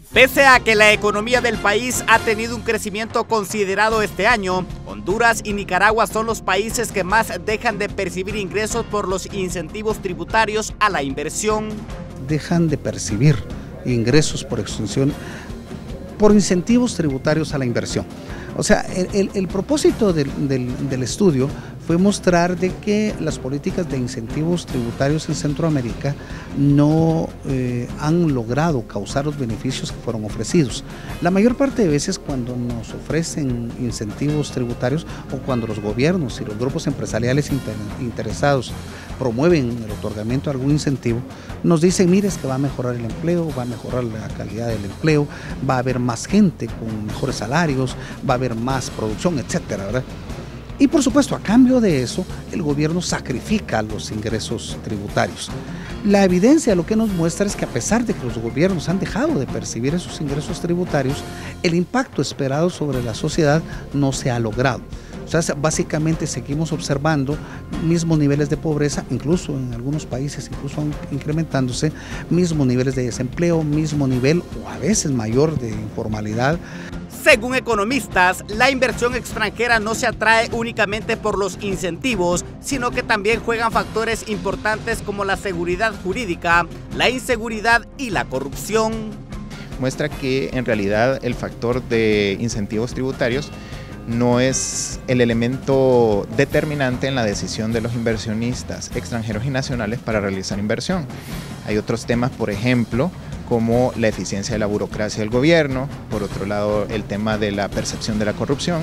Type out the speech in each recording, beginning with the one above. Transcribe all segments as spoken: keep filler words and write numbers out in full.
Pese a que la economía del país ha tenido un crecimiento considerado este año, Honduras y Nicaragua son los países que más dejan de percibir ingresos por los incentivos tributarios a la inversión. Dejan de percibir ingresos por extensión, por incentivos tributarios a la inversión. O sea, el, el, el propósito del, del, del estudio fue mostrar de que las políticas de incentivos tributarios en Centroamérica no eh, han logrado causar los beneficios que fueron ofrecidos. La mayor parte de veces cuando nos ofrecen incentivos tributarios o cuando los gobiernos y los grupos empresariales inter, interesados promueven el otorgamiento de algún incentivo, nos dicen, mire, es que va a mejorar el empleo, va a mejorar la calidad del empleo, va a haber más gente con mejores salarios, va a haber más producción, etcétera, ¿verdad? Y por supuesto, a cambio de eso, el gobierno sacrifica los ingresos tributarios. La evidencia lo que nos muestra es que a pesar de que los gobiernos han dejado de percibir esos ingresos tributarios, el impacto esperado sobre la sociedad no se ha logrado. O sea, básicamente seguimos observando mismos niveles de pobreza, incluso en algunos países, incluso incrementándose, mismos niveles de desempleo, mismo nivel o a veces mayor de informalidad. Según economistas, la inversión extranjera no se atrae únicamente por los incentivos, sino que también juegan factores importantes como la seguridad jurídica, la inseguridad y la corrupción. Muestra que en realidad el factor de incentivos tributarios no es el elemento determinante en la decisión de los inversionistas extranjeros y nacionales para realizar inversión. Hay otros temas, por ejemplo, como la eficiencia de la burocracia del gobierno, por otro lado el tema de la percepción de la corrupción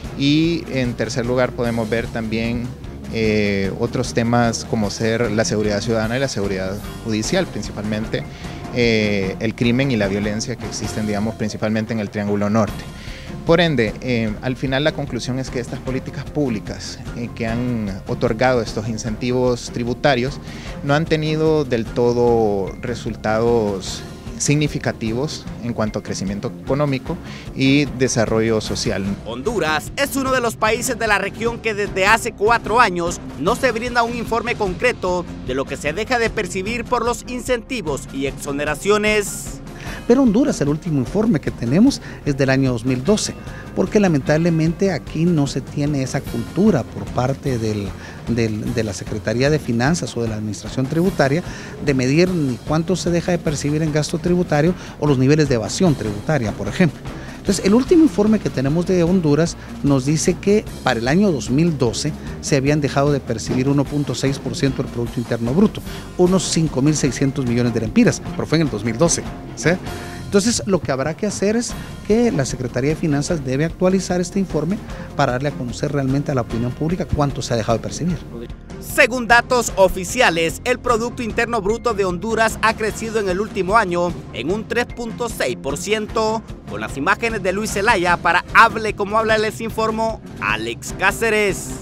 y en tercer lugar podemos ver también eh, otros temas como ser la seguridad ciudadana y la seguridad judicial, principalmente eh, el crimen y la violencia que existen, digamos, principalmente en el Triángulo Norte. Por ende, eh, al final la conclusión es que estas políticas públicas eh, que han otorgado estos incentivos tributarios no han tenido del todo resultados significativos en cuanto a crecimiento económico y desarrollo social. Honduras es uno de los países de la región que desde hace cuatro años no se brinda un informe concreto de lo que se deja de percibir por los incentivos y exoneraciones. Pero Honduras, el último informe que tenemos es del año dos mil doce, porque lamentablemente aquí no se tiene esa cultura por parte del, del, de la Secretaría de Finanzas o de la Administración Tributaria de medir ni cuánto se deja de percibir en gasto tributario o los niveles de evasión tributaria, por ejemplo. Entonces, el último informe que tenemos de Honduras nos dice que para el año dos mil doce se habían dejado de percibir uno punto seis por ciento del Producto Interno Bruto, unos cinco mil seiscientos millones de lempiras, pero fue en el dos mil doce. ¿Sí? Entonces, lo que habrá que hacer es que la Secretaría de Finanzas debe actualizar este informe para darle a conocer realmente a la opinión pública cuánto se ha dejado de percibir. Según datos oficiales, el Producto Interno Bruto de Honduras ha crecido en el último año en un tres punto seis por ciento. Con las imágenes de Luis Zelaya para Hable Como Habla, les informó Alex Cáceres.